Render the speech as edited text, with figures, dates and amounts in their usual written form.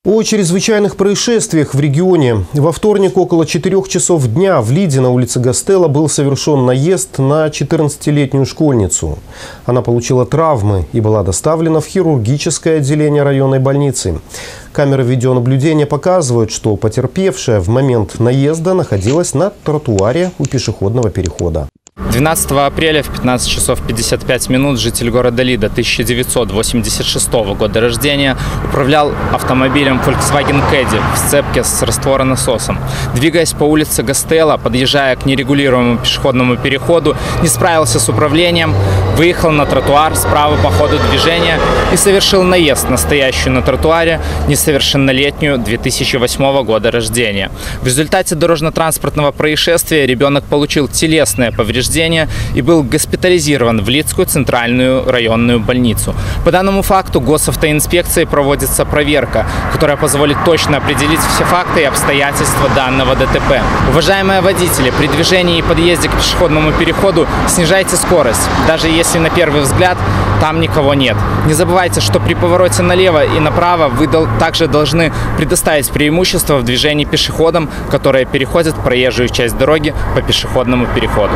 О чрезвычайных происшествиях в регионе. Во вторник около 4 часов дня в Лиде на улице Гастелло был совершен наезд на 14-летнюю школьницу. Она получила травмы и была доставлена в хирургическое отделение районной больницы. Камеры видеонаблюдения показывают, что потерпевшая в момент наезда находилась на тротуаре у пешеходного перехода. 12 апреля в 15 часов 55 минут житель города Лида 1986 года рождения управлял автомобилем Volkswagen Caddy в сцепке с растворонасосом. Двигаясь по улице Гастелло, подъезжая к нерегулируемому пешеходному переходу, не справился с управлением, выехал на тротуар справа по ходу движения и совершил наезд на стоящую на тротуаре несовершеннолетнюю 2008 года рождения. В результате дорожно-транспортного происшествия ребенок получил телесное повреждение и был госпитализирован в Лидскую центральную районную больницу. По данному факту госавтоинспекцией проводится проверка, которая позволит точно определить все факты и обстоятельства данного ДТП. Уважаемые водители, при движении и подъезде к пешеходному переходу снижайте скорость, даже если на первый взгляд там никого нет. Не забывайте, что при повороте налево и направо вы также должны предоставить преимущество в движении пешеходам, которые переходят проезжую часть дороги по пешеходному переходу.